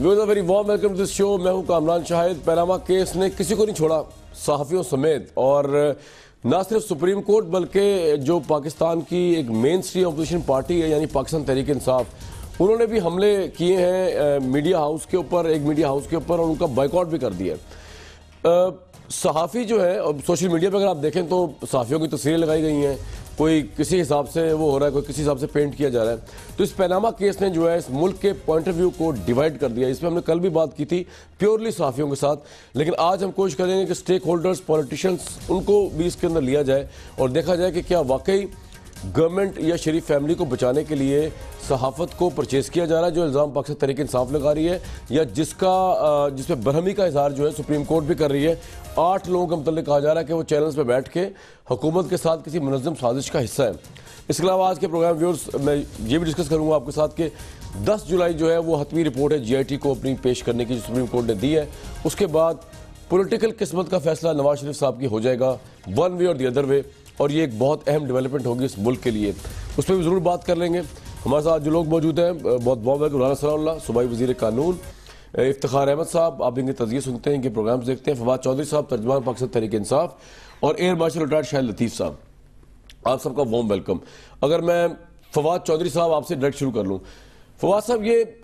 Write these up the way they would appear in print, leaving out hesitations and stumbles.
Viewers, very warm welcome to this show. मैं हूं Kamran Shahid. Panama case ने किसी को नहीं छोड़ा, सहाफ़ियों समेत, और ना सिर्फ सुप्रीम कोर्ट बल्कि जो पाकिस्तान की एक मेन स्ट्रीम अपोजिशन पार्टी है यानी पाकिस्तान तहरीक इंसाफ, उन्होंने भी हमले किए हैं मीडिया हाउस के ऊपर, एक मीडिया हाउस के ऊपर, और उनका बाइकआउट भी कर दिया। सहाफ़ी जो है, और सोशल मीडिया पर अगर आप देखें तो सहाफ़ियों की तस्वीरें लगाई गई हैं, कोई किसी हिसाब से वो हो रहा है, कोई किसी हिसाब से पेंट किया जा रहा है। तो इस पनामा केस ने जो है इस मुल्क के पॉइंट ऑफ व्यू को डिवाइड कर दिया। इस पर हमने कल भी बात की थी प्योरली सहाफ़ियों के साथ, लेकिन आज हम कोशिश करेंगे कि स्टेक होल्डर्स, पॉलिटिशियंस, उनको भी इसके अंदर लिया जाए और देखा जाए कि क्या वाकई गवर्नमेंट या शरीफ फैमिली को बचाने के लिए सहाफ़त को परचेज़ किया जा रहा है, जो इल्ज़ाम पाकिस्तान तहरीक इंसाफ लगा रही है, या जिस पे बरहमी का इज़हार जो है सुप्रीम कोर्ट भी कर रही है। 8 लोगों का मतलब कहा जा रहा है कि वो चैनल्स पे बैठ के हुकूमत के साथ किसी मुनज़्ज़म साजिश का हिस्सा है। इसके अलावा आज के प्रोग्राम व्यूअर्स मैं ये भी डिस्कस करूँगा आपके साथ कि 10 जुलाई जो है वो हतमी रिपोर्ट है GIT को अपनी पेश करने की, जो सुप्रीम कोर्ट ने दी है। उसके बाद पॉलिटिकल किस्मत का फैसला नवाज शरीफ साहब की हो जाएगा, वन वे और दी अदर वे, और ये एक बहुत अहम डेवलपमेंट होगी इस मुल्क के लिए। उस पर भी ज़रूर बात कर लेंगे। हमारे साथ जो लोग मौजूद हैं, बहुत बहुत राना सनाउल्लाह, सूबाई वज़ीर कानून, इफ्तिखार अहमद साहब, आप इनके तज़किये सुनते हैं, इनके प्रोग्राम्स देखते हैं, फवाद चौधरी साहब, तर्जुमान पाकिस्तान तहरीक इंसाफ, और air marshal retired Shahid Latif साहब, आप सबका वार्म वेलकम। अगर मैं फवाद चौधरी साहब आपसे डायरेक्ट शुरू कर लूँ। फवाद साहब,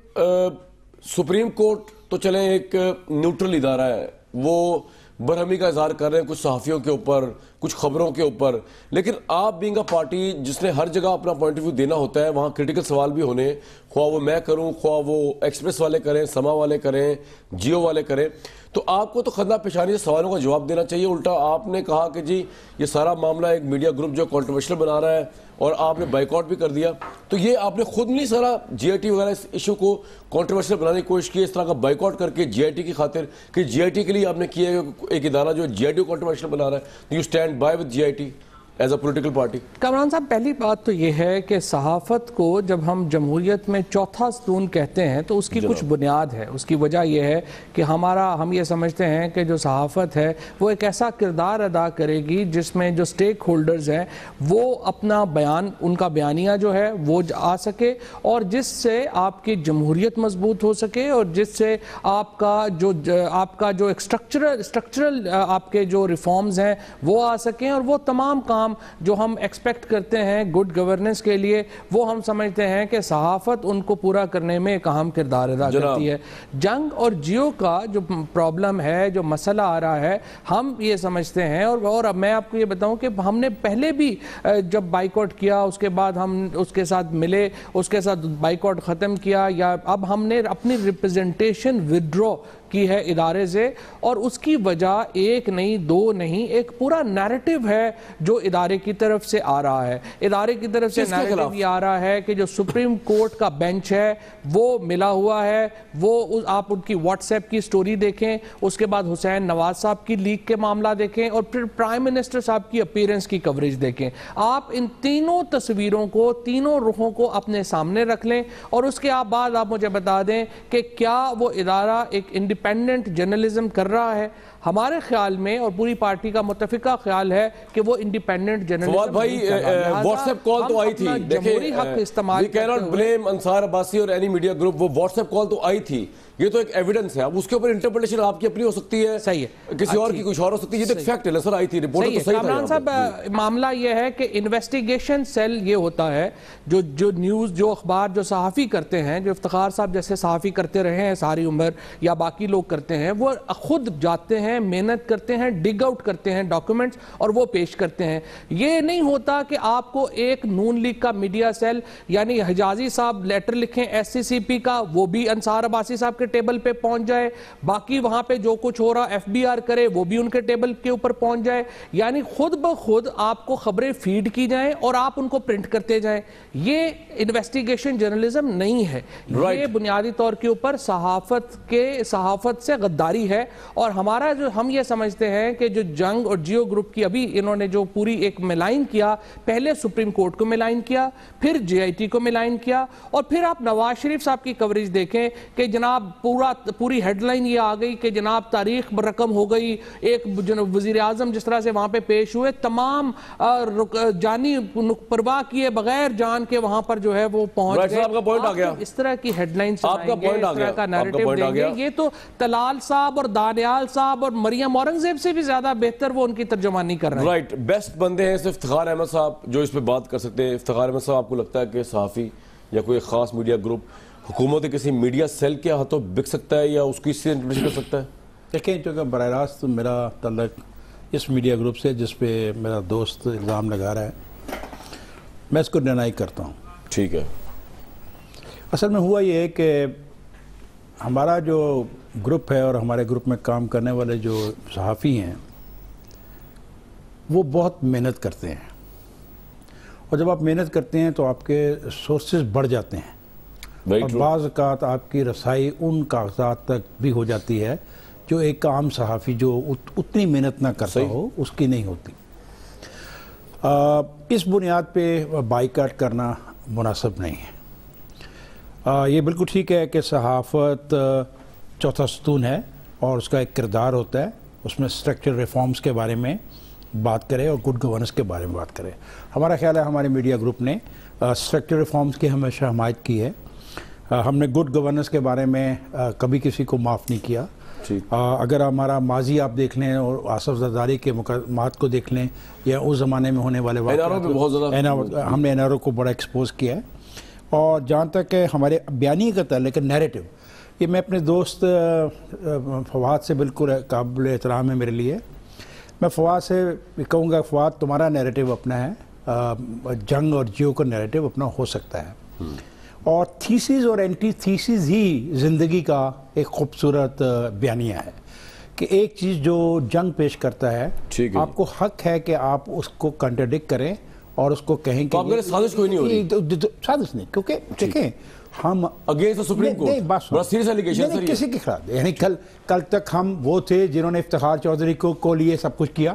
ये सुप्रीम कोर्ट तो चलें एक न्यूट्रल इदारा है, वो बरहमी का इजहार कर रहे हैं कुछ सहाफ़ियों के ऊपर, कुछ खबरों के ऊपर, लेकिन आप बीइंग अ पार्टी जिसने हर जगह अपना पॉइंट ऑफ व्यू देना होता है, वहाँ क्रिटिकल सवाल भी होने, ख्वाह वो मैं करूँ, ख्वाह वो एक्सप्रेस वाले करें, समा वाले करें, जियो वाले करें, तो आपको तो खन्ना पेशानी से सवालों का जवाब देना चाहिए। उल्टा आपने कहा कि जी ये सारा मामला एक मीडिया ग्रुप जो कंट्रोवर्शियल बना रहा है, और आपने बाइकआउट भी कर दिया। तो ये आपने खुद नहीं सारा GIT वगैरह इस इशू को कंट्रोवर्शियल बनाने की कोशिश की, इस तरह का बाइकआउट करके GIT की खातिर, कि GIT के लिए आपने किया है एक इदारा जो GIT को कंट्रोवर्शियल बना रहा है, you stand by with GIT as a political party? Kamran साहब, पहली बात तो ये है कि सहाफ़त को जब हम जमहूरियत में चौथा स्तून कहते हैं तो उसकी कुछ बुनियाद है। उसकी वजह यह है कि हम ये समझते हैं कि जो सहाफ़त है वो एक ऐसा किरदार अदा करेगी जिसमें जो स्टेक होल्डर्स हैं वो अपना बयान, उनका बयानिया जो है वो आ सके, और जिससे आपकी जमहूरियत मजबूत हो सके, और जिससे आपका जो एक स्ट्रक्चरल आपके जो रिफॉर्म्स हैं वो आ सकें, और वो तमाम काम जो हम एक्सपेक्ट करते हैं गुड गवर्नेंस के लिए, वो हम समझते हैं कि सहाफ़त उनको पूरा करने में एक अहम किरदार अदा करती है। जंग और जियो का जो प्रॉब्लम है, जो मसला आ रहा है, हम ये समझते हैं, और अब मैं आपको ये बताऊं कि हमने पहले भी जब बाइकआउट किया, उसके बाद हम उसके साथ मिले, उसके साथ बाइकआउट ख़त्म किया, या अब हमने अपनी रिप्रेजेंटेशन विड्रॉ की है इदारे से, और उसकी वजह एक नहीं, दो नहीं, एक पूरा नैरेटिव है जो इदारे की तरफ से आ रहा है। इदारे की तरफ से नैरेटिव ये आ रहा है कि जो सुप्रीम कोर्ट का बेंच है वो मिला हुआ है, वो आप उनकी व्हाट्सएप की स्टोरी देखें, उसके बाद हुसैन नवाज साहब की लीक के मामला देखें, और फिर प्राइम मिनिस्टर साहब की अपीयरेंस की कवरेज देखें। आप इन तीनों तस्वीरों को, तीनों रुखों को अपने सामने रख लें, और उसके बाद आप मुझे बता दें कि क्या वो इदारा एक इंडिपेंडेंट जर्नलिज्म कर रहा है। हमारे ख्याल में और पूरी पार्टी का मुतफिका ख्याल है कि वो इंडिपेंडेंट जर्नलिज्म भाई व्हाट्सएप कॉल तो आई थी, देखिए हक इस्तेमाल, we can not blame Ansar Abbasi और एनी मीडिया ग्रुप, वो व्हाट्सएप कॉल तो आई थी, ये तो एक एविडेंस है। अब उसके ऊपर इंटरप्रिटेशन आपकी अपनी हो सकती है, सही है, किसी और की कुछ और हो सकती है, ये तो फैक्ट है। सर आई थी रिपोर्ट तो सही था। कामरान साहब, मामला ये है कि इन्वेस्टिगेशन सेल ये होता है जो न्यूज़, जो अखबार, जो सहाफ़ी करते हैं, जो इफ्तिखार साहब जैसे सहाफ़ी करते रहे हैं सारी उम्र, या बाकी लोग करते हैं, वो खुद जाते हैं, मेहनत करते हैं, डिग आउट करते हैं डॉक्यूमेंट्स, और वो पेश करते हैं। ये नहीं होता कि आपको एक नून लीग का मीडिया सेल, यानी हिजाजी साहब लेटर लिखें SCCP का, वो भी अंसार अब्बासी साहब के टेबल पे पहुंच जाए, बाकी वहां पे जो कुछ हो रहा FBR करे वो भी उनके टेबल के ऊपर पहुंच जाए, यानी खुद ब खुद आपको खबरें फीड की जाएं और आप उनको प्रिंट करते जाएं। ये इन्वेस्टिगेशन जर्नलिज्म नहीं है। ये बुनियादी तौर के ऊपर सहाफत से गद्दारी है, और हमारा جو ہم یہ سمجھتے ہیں کہ جو جنگ اور جیو گروپ کی ابھی انہوں نے جو پوری ایک ملائن کیا، پہلے سپریم کورٹ کو ملائن کیا، پھر جے آئی ٹی کو ملائن کیا، اور پھر آپ نواز شریف صاحب کی کوریج دیکھیں کہ جناب پوری ہیڈ لائن یہ آ گئی کہ جناب تاریخ رقم ہو گئی، ایک وزیر اعظم جس طرح سے وہاں پہ پیش ہوئے، تمام جانی پرواہ کیے بغیر جان کے وہاں پر جو ہے وہ پہنچ گئے۔ آپ کا پوائنٹ آ گیا، اس طرح کی ہیڈ لائن آپ کا پوائنٹ آ گیا، کا نیریٹو دیں گے، یہ تو طلال صاحب اور دانیال صاحب اور مریم اورنگزیب سے بھی زیادہ بہتر وہ ان کی ترجمانی کر رہے ہیں۔ رائٹ، بیسٹ بندے ہیں صرف افتخار احمد صاحب جو اس پہ بات کر سکتے ہیں۔ افتخار احمد صاحب، آپ کو لگتا ہے کہ صحافی یا کوئی خاص میڈیا گروپ حکومت کسی میڈیا سیل کے ہاتھوں بک سکتا ہے یا اس کی اس سے انٹرپریٹ کر سکتا ہے؟ دیکھیں، چونکہ براہ راست میرا تعلق اس میڈیا گروپ سے جس پہ میرا دوست الزام لگا رہا ہے، میں اس کو ڈینائی کرتا ہوں۔ ٹھیک ہے، اصل میں ہوا یہ ہے کہ ہمارا جو گروپ ہے اور ہمارے گروپ میں کام کرنے والے جو صحافی ہیں وہ بہت محنت کرتے ہیں، اور جب آپ محنت کرتے ہیں تو آپ کے سورسز بڑھ جاتے ہیں، اور بعض اوقات آپ کی رسائی ان کاغذات تک بھی ہو جاتی ہے جو ایک عام صحافی جو اتنی محنت نہ کرتا ہو اس کی نہیں ہوتی۔ اس بنیاد پہ بائیکاٹ کرنا مناسب نہیں ہے۔ یہ بالکل ٹھیک ہے کہ صحافت چوتھا ستون ہے اور اس کا ایک کردار ہوتا ہے، اس میں اسٹرکچر ریفارمز کے بارے میں بات کرے اور گڈ گورننس کے بارے میں بات کرے۔ ہمارا خیال ہے ہمارے میڈیا گروپ نے اسٹرکچر ریفارمز کی ہمیشہ حمایت کی ہے۔ ہم نے گڈ گورننس کے بارے میں کبھی کسی کو معاف نہیں کیا۔ اگر ہمارا ماضی آپ دیکھ لیں اور آصف زرداری کے مقدمات کو دیکھ لیں یا اس زمانے میں ہونے والے واقعات، ہم نے این آر او کو بڑا ایکسپوز کیا ہے۔ اور جہاں تک کہ ہمارے بیانیے کا تعلق ہے، نیریٹو، یہ میں اپنے دوست فواد سے بالکل قابل احترام ہے میرے لیے، میں فواد سے کہوں گا فواد تمہارا نیریٹو اپنا ہے، جنگ اور جیو کا نیریٹو اپنا ہو سکتا ہے، اور تھیسز اور اینٹی تھیسز ہی زندگی کا ایک خوبصورت بیانیہ ہے کہ ایک چیز جو جنگ پیش کرتا ہے آپ کو حق ہے کہ آپ اس کو کنٹرڈکٹ کریں اور اس کو کہیں کہ سازش کوئی نہیں ہو رہی، سازش نہیں، کیونکہ دیکھیں ہم اگینسٹ سپریم کورٹ بڑا سیریس ایلیگیشن ہے کسی کے خلاف، یعنی کل تک ہم وہ تھے جنہوں نے افتخار چودھری کو لیے سب کچھ کیا،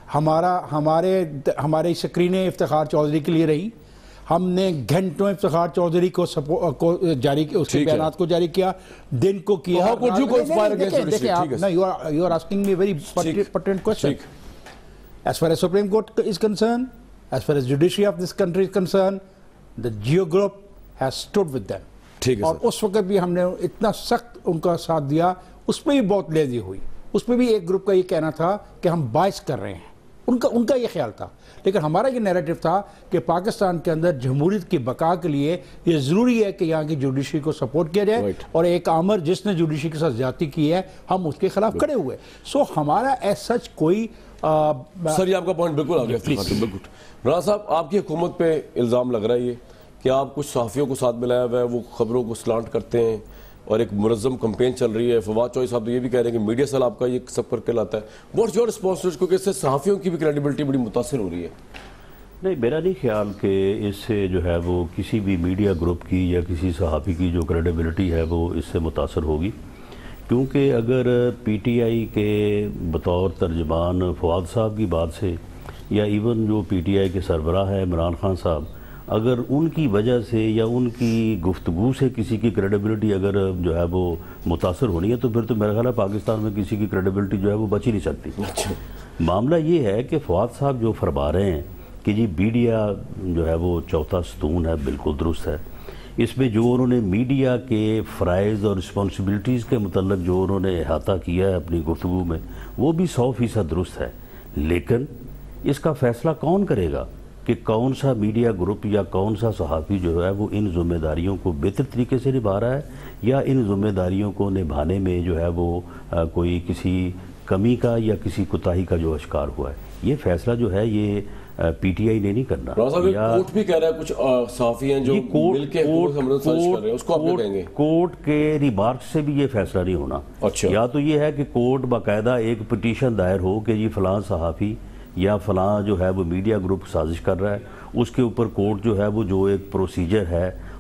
ہمارے سکرینیں افتخار چودھری کے لیے رہی، ہم نے گھنٹوں افتخار چودھری کو جاری کیا، اس کے بیانات کو جاری کیا، دن کو کیا۔ You are asking me a very pertinent question. As far as Supreme Court is concerned, as far as judiciary of this country is concerned, the Geo Group has stood with them. اور اس وقت بھی ہم نے اتنا سخت ان کا ساتھ دیا، اس پہ بھی بہت لیزی ہوئی، اس پہ بھی ایک گروپ کا یہ کہنا تھا کہ ہم باعث کر رہے ہیں، ان کا یہ خیال تھا، لیکن ہمارا یہ نیریٹو تھا کہ پاکستان کے اندر جمہوریت کی بقا کے لیے یہ ضروری ہے کہ یہاں کی جوڈیشری کو سپورٹ کیا جائے، اور ایک آمر جس نے جوڈیشری کے ساتھ زیادتی کی ہے ہم اس کے خلاف کھڑے ہوئے۔ سو ہمارا ایز سچ کوئی سر یہ آپ کا پوائنٹ بالکل آ گیا، بالکل۔ رانا صاحب، آپ کی حکومت پہ الزام لگ رہا ہے یہ کہ آپ کچھ صحافیوں کو ساتھ ملایا ہوا ہے، وہ خبروں کو سلانٹ کرتے ہیں اور ایک منظم کمپین چل رہی ہے۔ فواد چوہدری صاحب تو یہ بھی کہہ رہے ہیں کہ میڈیا سیل آپ کا یہ سب کر کے لاتا ہے۔ What's your response? کیونکہ اس سے صحافیوں کی بھی کریڈیبلٹی بڑی متاثر ہو رہی ہے۔ نہیں، میرا نہیں خیال کہ اس سے جو ہے وہ کسی بھی میڈیا گروپ کی یا کسی صحافی کی جو کریڈیبلٹی ہے وہ اس سے متاثر ہوگی، کیونکہ اگر پی ٹی آئی کے بطور ترجمان فواد صاحب کی بات سے یا ایون جو پی ٹی آئی کے سربراہ ہے عمران خان صاحب، اگر ان کی وجہ سے یا ان کی گفتگو سے کسی کی کریڈیبلٹی اگر جو ہے وہ متاثر ہونی ہے تو پھر تو میرا خیال ہے پاکستان میں کسی کی کریڈیبلٹی جو ہے وہ بچ ہی نہیں سکتی۔ معاملہ یہ ہے کہ فواد صاحب جو فرما رہے ہیں کہ جی میڈیا جو ہے وہ چوتھا ستون ہے، بالکل درست ہے۔ اس میں جو انہوں نے میڈیا کے فرائض اور رسپانسبلٹیز کے متعلق جو انہوں نے احاطہ کیا ہے اپنی گفتگو میں، وہ بھی 100% درست ہے، لیکن اس کا فیصلہ کون کرے گا کہ کون سا میڈیا گروپ یا کون سا صحافی جو ہے وہ ان ذمہ داریوں کو بہتر طریقے سے نبھا رہا ہے یا ان ذمہ داریوں کو نبھانے میں جو ہے وہ کوئی کسی کمی کا یا کسی کوتاہی کا جو شکار ہوا ہے۔ یہ فیصلہ جو ہے یہ پی ٹی آئی نے نہیں کرنا۔ کورٹ بھی کہہ رہا ہے، کچھ صحافی ہیں جو مل کے حکومت سازش کر رہے ہیں، اس کو آپ کیا کہیں گے؟ کورٹ کے ریمارکس سے بھی یہ فیصلہ نہیں ہونا۔ یا تو یہ ہے کہ کورٹ باقاعدہ ایک پٹیشن دائر ہو کہ جی فلاں صحافی یا فلاں جو ہے وہ میڈیا گروپ سازش کر رہا ہے، اس کے اوپر کورٹ جو ہے وہ جو ایک پروسیجر ہے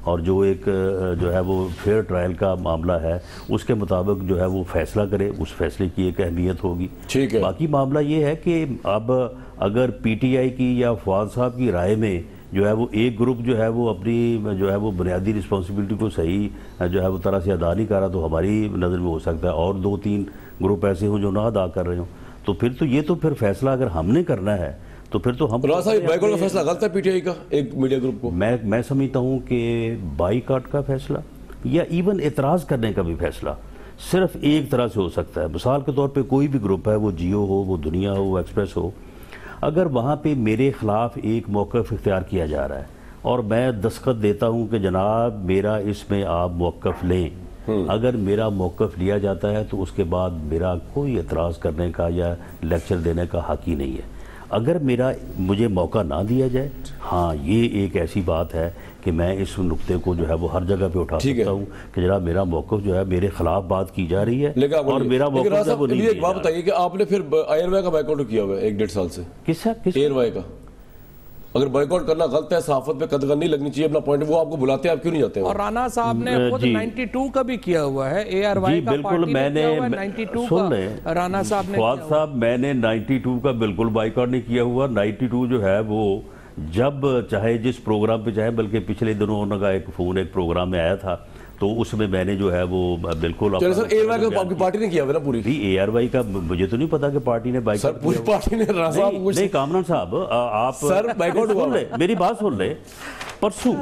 اور جو ایک جو ہے وہ فیئر ٹرائل کا معاملہ ہے اس کے مطابق جو ہے وہ فیصلہ کرے، اس فیصلے کی ایک اہمیت ہوگی. ٹھیک ہے. باقی معاملہ یہ ہے کہ اب اگر پی ٹی آئی کی یا فواد صاحب کی رائے میں جو ہے وہ ایک گروپ جو ہے وہ اپنی جو ہے وہ بنیادی رسپانسبلٹی کو صحیح جو ہے وہ طرح سے ادا نہیں کر رہا، تو ہماری نظر میں ہو سکتا ہے اور 2-3 گروپ ایسے ہوں جو نہ ادا کر رہے ہوں. تو پھر تو یہ تو پھر فیصلہ اگر ہم نے کرنا ہے تو پھر تو ہم رانا صاحب بائیکاٹ کا فیصلہ غلط ہے پی ٹی آئی کا ایک میڈیا گروپ کو؟ میں سمجھتا ہوں کہ بائیکاٹ کا فیصلہ یا ایون اعتراض کرنے کا بھی فیصلہ صرف ایک طرح سے ہو سکتا ہے. مثال کے طور پہ کوئی بھی گروپ ہے، وہ جیو ہو، وہ دنیا ہو، وہ ایکسپریس ہو، اگر وہاں پہ میرے خلاف ایک موقف اختیار کیا جا رہا ہے اور میں دستخط دیتا ہوں کہ جناب میرا اس میں آپ موقف لیں، اگر میرا موقف لیا جاتا ہے تو اس کے بعد میرا کوئی اعتراض کرنے کا یا لیکچر دینے کا حق ہی نہیں ہے. اگر مجھے موقع نہ دیا جائے، ہاں یہ ایک ایسی بات ہے کہ میں اس نقطے کو جو ہے وہ ہر جگہ پہ اٹھا سکتا ہوں کہ جناب میرا موقف جو ہے میرے خلاف بات کی جا رہی ہے اور میرا موقف جو ہے وہ نہیں. ایک بات بتائیے کہ آپ نے پھر ایئر وائی کا بائیکاٹ کیا ہوا ہے 1-1.5 سال سے. کس ایئر وائی کا اگر بائیکاٹ کرنا غلط ہے، صحافت پہ قدغن نہیں لگنی چاہیے، اپنا پوائنٹ وہ آپ کو بلاتے ہیں، آپ کیوں نہیں جاتے ہیں؟ اور رانا صاحب نے خود 92 کا بھی کیا ہوا ہے، اے آر وائی کا پارٹی نے کیا ہوا ہے 92 کا، رانا صاحب نے فواد صاحب میں نے 92 کا بالکل بائیکاٹ نہیں کیا ہوا. 92 جو ہے وہ جب چاہے جس پروگرام پہ چاہے، بلکہ پچھلے دنوں انہوں کا ایک فون ایک پروگرام میں آیا تھا تو اس میں میں نے جو ہے وہ بالکل چلے سر، اے آر وائی کا آپ کی پارٹی نے کیا ہوا نا پوری؟ اے آر وائی کا مجھے تو نہیں پتا کہ پارٹی نے بائیکاٹ سر پوری پارٹی نے رانا صاحب نہیں کامران صاحب آپ سر بائیکاٹ ہوا سن لیں، میری بات سن لیں. پرسوں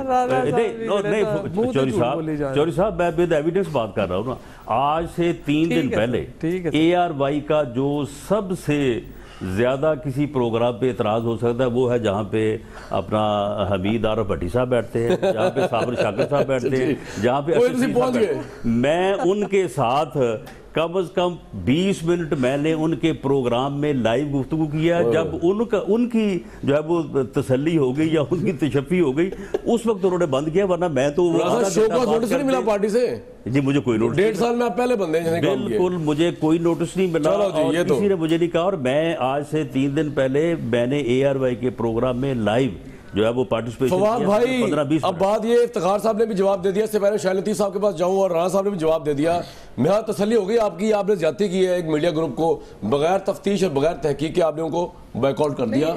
نہیں چوری صاحب میں ود ایویڈنس بات کر رہا ہوں نا. آج سے 3 دن پہلے اے آر وائی کا جو سب سے زیادہ کسی پروگرام پہ اعتراض ہو سکتا ہے وہ ہے جہاں پہ اپنا حمید عارف بھٹی صاحب بیٹھتے ہیں، جہاں پہ صابر شاکر صاحب بیٹھتے ہیں، جہاں پہ میں ان کے ساتھ کم از کم 20 منٹ میں نے ان کے پروگرام میں لائیو گفتگو کیا. جب ان کی جو ہے وہ تسلی ہو گئی یا ان کی تشفی ہو گئی اس وقت انہوں نے بند کیا، ورنہ میں تو شو کا نوٹس نہیں ملا پارٹی سے. جی مجھے کوئی نوٹس 1.5 سال میں آپ پہلے بندے ہیں، بالکل مجھے کوئی نوٹس نہیں ملا اور کسی نے مجھے نہیں کہا. اور میں آج سے 3 دن پہلے میں نے اے آر وائی کے پروگرام میں لائیو جو ہے وہ پارٹیسپیشن فواد بھائی اب بات یہ افتخار صاحب نے بھی جواب دے دیا، اس سے پہلے شاہد لطیف صاحب کے پاس جاؤں اور رانا صاحب نے بھی جواب دے دیا. میں تسلی ہو گئی آپ کی، آپ نے زیادتی کی ہے ایک میڈیا گروپ کو بغیر تفتیش اور بغیر تحقیق کے آپ نے ان کو بائیکاٹ کر دیا.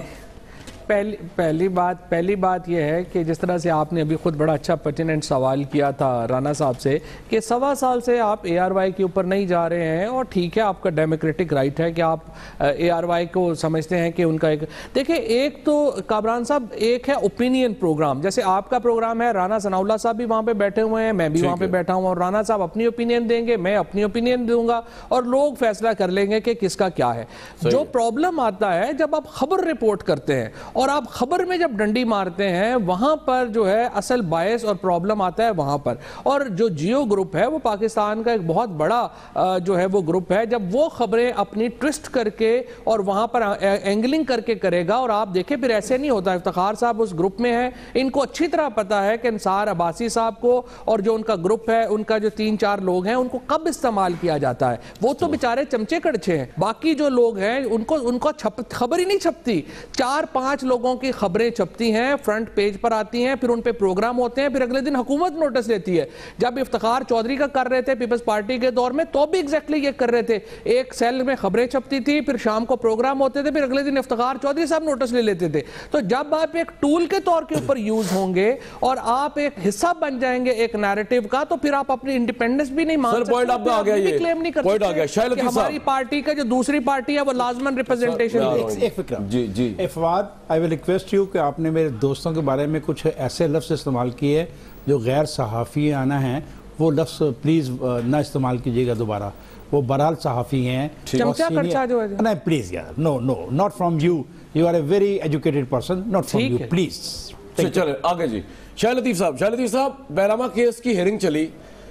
پہلی بات یہ ہے کہ جس طرح سے آپ نے ابھی خود بڑا اچھا پرٹیننٹ سوال کیا تھا رانا صاحب سے کہ 1.25 سال سے آپ اے آر وائی کے اوپر نہیں جا رہے ہیں، اور ٹھیک ہے آپ کا ڈیموکریٹک رائٹ ہے کہ آپ اے آر وائی کو سمجھتے ہیں کہ ان کا ایک دیکھیں، ایک تو کامران صاحب ایک ہے اوپینین پروگرام، جیسے آپ کا پروگرام ہے، رانا ثناء اللہ صاحب بھی وہاں پہ بیٹھے ہوئے ہیں، میں بھی وہاں پہ بیٹھا ہوں، اور رانا صاحب اپنی اوپینین دیں گے، میں اپنی اوپینین دوں گا اور لوگ فیصلہ کر لیں گے کہ کس کا کیا ہے. جو پرابلم آتا ہے جب آپ خبر رپورٹ کرتے ہیں اور آپ خبر میں جب ڈنڈی مارتے ہیں، وہاں پر جو ہے اصل باعث اور پرابلم آتا ہے وہاں پر. اور جو جیو گروپ ہے وہ پاکستان کا ایک بہت بڑا جو ہے وہ گروپ ہے، جب وہ خبریں اپنی ٹوسٹ کر کے اور وہاں پر اینگلنگ کر کے کرے گا. اور آپ دیکھیں پھر ایسے نہیں ہوتا، افتخار صاحب اس گروپ میں ہیں، ان کو اچھی طرح پتا ہے کہ انصار عباسی صاحب کو اور جو ان کا گروپ ہے، ان کا جو 3-4 لوگ ہیں، ان کو کب استعمال کیا جاتا ہے. وہ تو بیچارے چمچے کڑچے ہیں، باقی جو لوگ ہیں ان کو خبر ہی نہیں چھپتی. 4-5 لوگوں کی خبریں چھپتی ہیں، فرنٹ پیج پر آتی ہیں، پھر ان پہ پروگرام ہوتے ہیں، پھر اگلے دن حکومت نوٹس لیتی ہے. جب افتخار چودھری کا کر رہے تھے پیپلز پارٹی کے دور میں تو بھی ایگزیکٹلی یہ کر رہے تھے، ایک سیل میں خبریں چھپتی تھی، پھر شام کو پروگرام ہوتے تھے، پھر اگلے دن افتخار چودھری صاحب نوٹس لے لیتے تھے. تو جب آپ ایک ٹول کے طور کے اوپر یوز ہوں گے اور آپ ایک حصہ بن جائیں گے ایک نیریٹو کا، تو پھر آپ اپنی انڈیپینڈنس بھی نہیں مان سکتے، بھی کلیم نہیں کر سکتے کہ ہماری پارٹی کا جو دوسری پارٹی ہے وہ لازمن ریپرزنٹیشن. ایک فکرہ جی Fawad, I will request you کہ آپ نے میرے دوستوں کے بارے میں کچھ ایسے لفظ استعمال کیے جو غیر صحافی آنا ہیں، وہ لفظ پلیز نہ استعمال کیجیے گا دوبارہ. وہ بہرحال صحافی ہیں، چمچا کرچا جو ہے. نہیں پلیز یار، no not from you, you are a very educated person, not from you please. چلیں آگے جی. شاہد لطیف صاحب پیراما کیس کی ہیئرنگ چلی،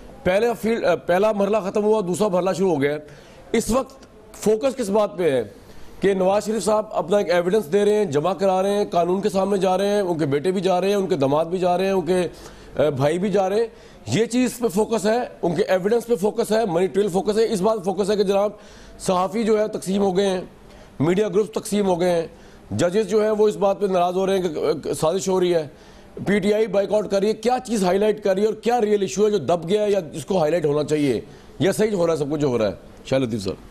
پہلا مرحلہ ختم ہوا، دوسرا مرحلہ شروع ہو گیا. اس وقت فوکس کس بات پہ ہے کہ نواز شریف صاحب اپنا ایک ایویڈنس دے رہے ہیں، جمع کرا رہے ہیں، قانون کے سامنے جا رہے ہیں، ان کے بیٹے بھی جا رہے ہیں، ان کے داماد بھی جا رہے ہیں، ان کے بھائی بھی جا رہے ہیں، یہ چیز پہ فوکس ہے، ان کے ایویڈنس پہ فوکس ہے، منی ٹریل فوکس ہے، اس بات فوکس ہے کہ جناب صحافی جو ہے تقسیم ہو گئے ہیں، میڈیا گروپس تقسیم ہو گئے ہیں، ججز جو ہیں وہ اس بات پہ ناراض ہو رہے ہیں کہ سازش ہو رہی ہے. P T I boycott کر رہی ہے, کیا چیز ہائی لائٹ کر رہی ہے اور کیا ریئل ایشو ہے جو دب گیا ہے یا جس کو ہائی لائٹ ہونا چاہیے, یا صحیح ہو رہا ہے سب کچھ جو ہو رہا ہے؟ شاہد لطیف صاحب.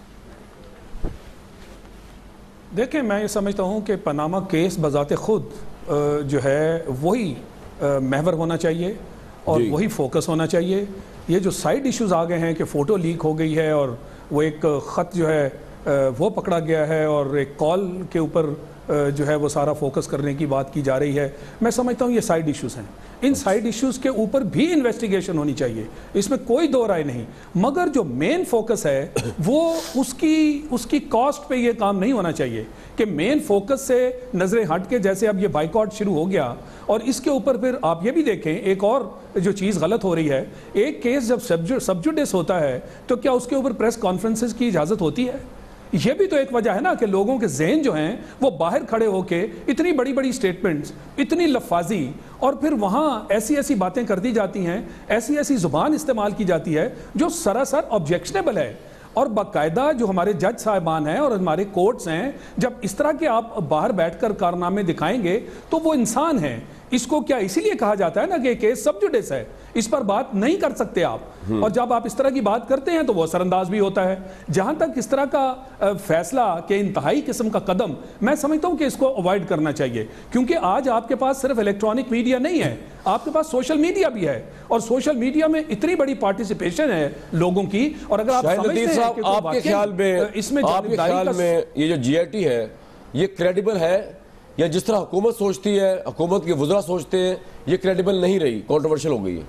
دیکھیں, میں یہ سمجھتا ہوں کہ پاناما کیس بذات خود جو ہے وہی محور ہونا چاہیے اور وہی فوکس ہونا چاہیے. یہ جو سائیڈ ایشوز آ گئے ہیں کہ فوٹو لیک ہو گئی ہے اور وہ ایک خط جو ہے وہ پکڑا گیا ہے اور ایک کال کے اوپر جو ہے وہ سارا فوکس کرنے کی بات کی جا رہی ہے, میں سمجھتا ہوں یہ سائیڈ ایشوز ہیں. ان سائیڈ ایشوز کے اوپر بھی انویسٹیگیشن ہونی چاہیے, اس میں کوئی دو رائے نہیں, مگر جو مین فوکس ہے وہ اس کی کاسٹ پہ یہ کام نہیں ہونا چاہیے کہ مین فوکس سے نظریں ہٹ کے, جیسے اب یہ بائیکاٹ شروع ہو گیا اور اس کے اوپر پھر آپ یہ بھی دیکھیں ایک اور جو چیز غلط ہو رہی ہے, ایک کیس جب سبجوڈس ہوتا ہے تو کیا اس کے اوپر پریس کانفرنسز کی اجازت ہوتی ہے؟ یہ بھی تو ایک وجہ ہے نا کہ لوگوں کے ذہن جو ہیں وہ باہر کھڑے ہو کے اتنی بڑی بڑی سٹیٹمنٹس, اتنی لفاظی, اور پھر وہاں ایسی ایسی باتیں کر دی جاتی ہیں, ایسی ایسی زبان استعمال کی جاتی ہے جو سراسر آبجیکشنیبل ہے. اور باقاعدہ جو ہمارے جج صاحبان ہیں اور ہمارے کورٹس ہیں, جب اس طرح کے آپ باہر بیٹھ کر کارنامے دکھائیں گے تو وہ انسان ہیں. اس کو کیا اسی لیے کہا جاتا ہے نا کہ کیس سب جوڈس ہے, اس پر بات نہیں کر سکتے آپ, اور جب آپ اس طرح کی بات کرتے ہیں تو وہ اثر انداز بھی ہوتا ہے. جہاں تک اس طرح کا فیصلہ کہ انتہائی قسم کا قدم, میں سمجھتا ہوں کہ اس کو اوائڈ کرنا چاہیے, کیونکہ آج آپ کے پاس صرف الیکٹرانک میڈیا نہیں ہے, آپ کے پاس سوشل میڈیا بھی ہے, اور سوشل میڈیا میں اتنی بڑی پارٹیسپیشن ہے لوگوں کی. اور اگر آپ سمجھتے ہیں کہ آپ کے خیال میں یہ جو جی آئی ٹی ہے یہ کریڈیبل ہے, یا جس طرح حکومت سوچتی ہے, حکومت کے وزراء سوچتے ہیں, یہ کریڈیبل نہیں رہی, کنٹروورشل ہو گئی ہے؟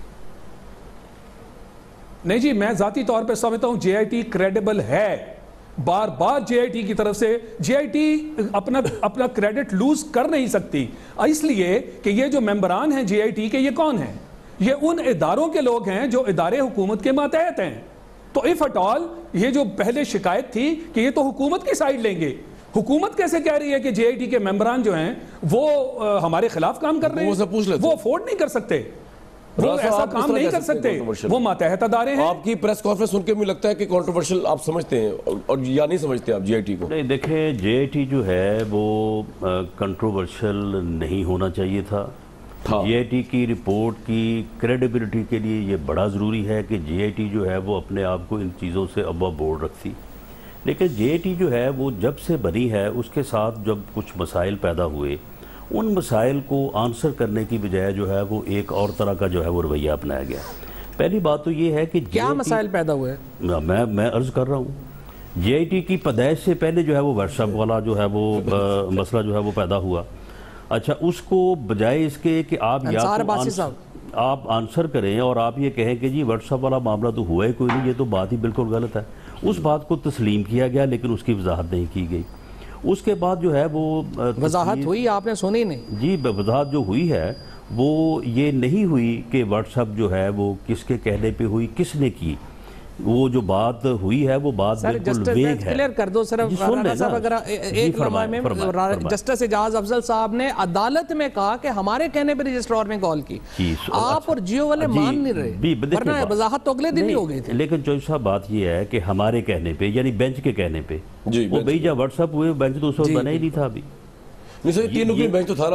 نہیں جی, میں ذاتی طور پہ سمجھتا ہوں جے آئی ٹی کریڈیبل ہے. بار بار جے آئی ٹی کی طرف سے جے آئی ٹی اپنا کریڈٹ لوز کر نہیں سکتی, اس لیے کہ یہ جو ممبران ہیں جے آئی ٹی کے, یہ کون ہیں؟ یہ ان اداروں کے لوگ ہیں جو ادارے حکومت کے ماتحت ہیں. تو اف اٹ آل یہ جو پہلے شکایت تھی کہ یہ تو حکومت کی سائیڈ لیں گے, حکومت کیسے کہہ رہی ہے کہ جے آئی ٹی کے ممبران جو ہیں وہ ہمارے خلاف کام کر رہے ہیں؟ وہ افورڈ نہیں کر سکتے, وہ ایسا کام نہیں کر سکتے, وہ ماتحت ادارے ہیں. آپ کی پریس کانفرنس سن کے مجھے لگتا ہے کہ کنٹروورشل آپ سمجھتے ہیں, اور یا نہیں سمجھتے آپ جے آئی ٹی کو؟ نہیں, دیکھیں, جے آئی ٹی جو ہے وہ کنٹروورشل نہیں ہونا چاہیے تھا. جے آئی ٹی کی رپورٹ کی کریڈیبلٹی کے لیے یہ بڑا ضروری ہے کہ جے آئی ٹی جو ہے وہ اپنے آپ کو ان چیزوں سے ابا بورڈ رکھتی. لیکن جے آئی ٹی جو ہے وہ جب سے بنی ہے اس کے ساتھ جب کچھ مسائل پیدا ہوئے, ان مسائل کو آنسر کرنے کی بجائے جو ہے وہ ایک اور طرح کا جو ہے وہ رویہ اپنایا گیا. پہلی بات تو یہ ہے کہ کیا مسائل پیدا ہوئے؟ میں عرض کر رہا ہوں, جے آئی ٹی کی پیدائش سے پہلے جو ہے وہ واٹس ایپ والا جو ہے وہ مسئلہ جو ہے وہ پیدا ہوا. اچھا, اس کو بجائے اس کے کہ آپ یا تو آپ آنسر کریں اور آپ یہ کہیں کہ جی واٹس ایپ والا معاملہ تو ہوا ہی کوئی نہیں, یہ تو بات ہی بالکل غلط ہے, اس بات کو تسلیم کیا گیا لیکن اس کی وضاحت نہیں کی گئی. اس کے بعد جو ہے وہ وضاحت ہوئی, آپ نے سنی نہیں؟ جی, وضاحت جو ہوئی ہے وہ یہ نہیں ہوئی کہ واٹس ایپ جو ہے وہ کس کے کہنے پہ ہوئی, کس نے کی. وہ جو بات ہوئی ہے وہ بات بالکل ویگ ہے. کلیئر کر دو صرف رانا صاحب, اگر ایک لمحے میں جسٹس اعجاز افضل صاحب نے عدالت میں کہا کہ ہمارے کہنے پہ رجسٹرار نے کال کی, آپ اور جیو والے مان نہیں رہے, ورنہ وضاحت تو اگلے دن ہی ہو گئی تھی. لیکن چوہدری صاحب بات یہ ہے کہ ہمارے کہنے پہ, یعنی بینچ کے کہنے پہ, وہ بھئی جب واٹس ایپ ہوئے بینچ تو اس وقت بنا ہی نہیں تھا. ابھی بینچ تو تھا,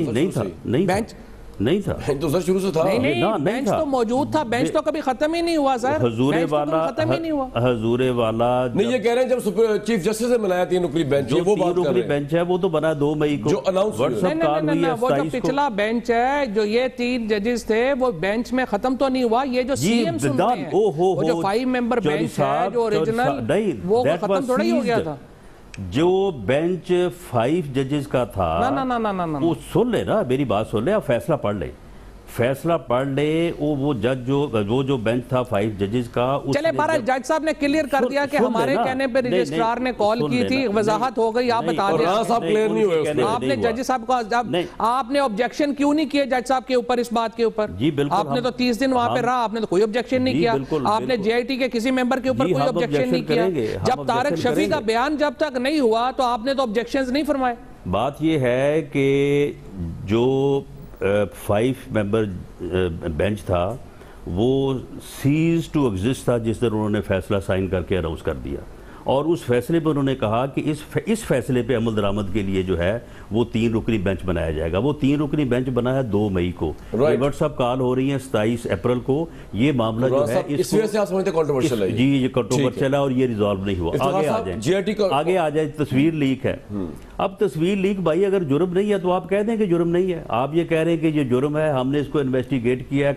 نہیں تھا, تو سر شروع سے تھا. نہیں, بینچ تو موجود تھا, بینچ تو کبھی ختم ہی نہیں ہوا سر, حضور والا نہیں, یہ کہہ رہے ہیں جب چیف جسٹس نے بنایا 3 رکنی بینچ, جو 3 رکنی بینچ ہے وہ تو بنا 2 مئی کو, جو اناؤنس وہ جو پچھلا بینچ ہے, جو یہ 3 ججز تھے, وہ بینچ میں ختم تو نہیں ہوا. یہ جو سی ایم سن رہے ہیں, وہ جو 5 ممبر بینچ ہے جو اوریجنل, وہ ختم تھوڑا ہی ہو گیا تھا. جو بینچ 5 ججز کا تھا, وہ سن لے نا, میری بات سن لے, آپ فیصلہ پڑھ لے, فیصلہ پڑھ لے. وہ جج وہ جو بینچ تھا 5 ججز کا, چلے بہرحال جج صاحب نے کلیئر کر دیا کہ ہمارے کہنے پہ رجسٹرار نے کال کی تھی, وضاحت ہو گئی. آپ بتا دیں, آپ نے جج صاحب کو, آپ نے آبجیکشن کیوں نہیں کیے جج صاحب کے اوپر اس بات کے اوپر؟ آپ نے تو 30 دن وہاں پہ رہا, آپ نے تو کوئی آبجیکشن نہیں کیا. آپ نے جے آئی ٹی کے کسی ممبر کے اوپر کوئی آبجیکشن نہیں کیا. جب طارق شفیع کا بیان جب تک نہیں ہوا تو آپ نے تو آبجیکشنز نہیں فرمائے. بات یہ ہے کہ جو 5 ممبر بینچ تھا وہ سیز ٹو ایگزسٹ تھا جس دن انہوں نے فیصلہ سائن کر کے اناؤنس کر دیا. اور اس فیصلے پہ انہوں نے کہا کہ اس فیصلے پہ عمل درآمد کے لیے جو ہے وہ 3 رکنی بینچ بنایا جائے گا. وہ 3 رکنی بینچ بنا ہے 2 مئی کو. یہ واٹس ایپ کال ہو رہی ہیں 27 اپریل کو. یہ معاملہ جو ہے اس وجہ سے آپ سمجھتے ہیں کنٹروورشل ہے. جی یہ کنٹروورشل ہے اور یہ ریزالو نہیں ہوا. آگے آ جائیں تصویر لیک ہے. اب تصویر لیک بھائی اگر جرم نہیں ہے تو آپ کہہ دیں کہ جرم نہیں ہے. آپ یہ کہہ رہے ہیں کہ یہ جرم ہے, ہم نے اس کو انویسٹیگیٹ کیا ہے.